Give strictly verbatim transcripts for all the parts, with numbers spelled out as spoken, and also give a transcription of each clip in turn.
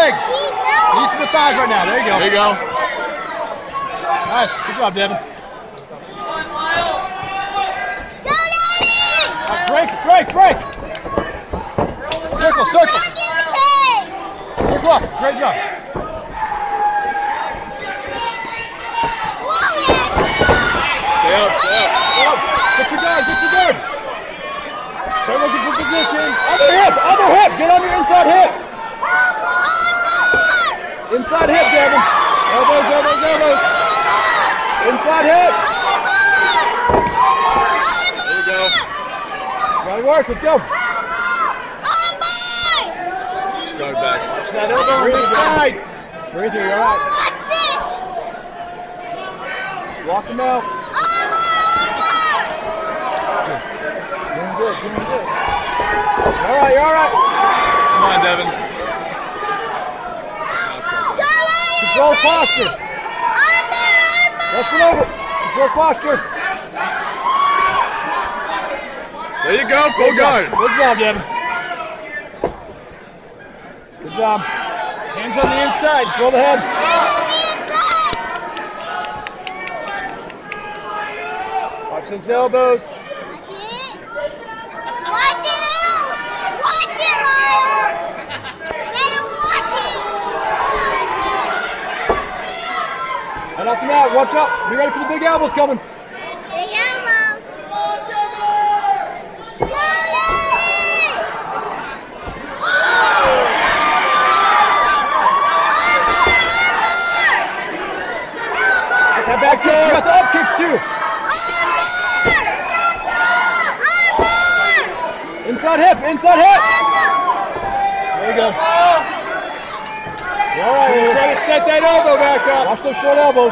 legs. Knees to the thighs right now. There you go. There you go. Nice. Good job, Devin. Right, break, break, break. Circle, circle. Circle off. Great job. Stay up, stay up. Stay up. Get your guard, get your guard. Start looking for position. Other hip, other hip. Get on your inside hip. Inside hip, Devin. Elbows, elbows, elbows. Inside hip. There you go. Gotta work, let's go. Just go back. Watch that elbow. Breathe inside. Breathe here, you're all right. Just walk them out. Doing good, doing good. All right, you're all right. Come on, Devin. Control posture. Rest it over. Control posture. There you go, full guard. Good job, Devin. Good job. Hands on the inside. Control the head. Watch those elbows. Watch it out! Watch it, Lyle! Let him watch it! Head off the mat. Watch out. Be ready for the big elbows coming. Big elbow! Get that back kick. You got the up kicks too. Inside hip, inside hip. There you go. You're all right. You're trying to set that elbow back up. Watch those short elbows.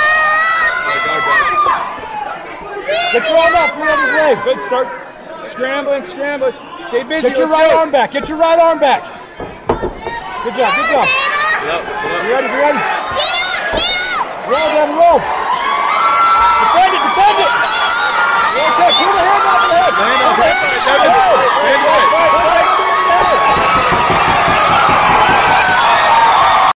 Get your arm up from the other leg. Good start. Scrambling, scrambling. Stay busy. Get your right arm back. Get your right arm back. Good job, good job. Sit up, sit up. You ready, you ready? Get up, get up! Roll, Devin, roll. Defend it, defend it.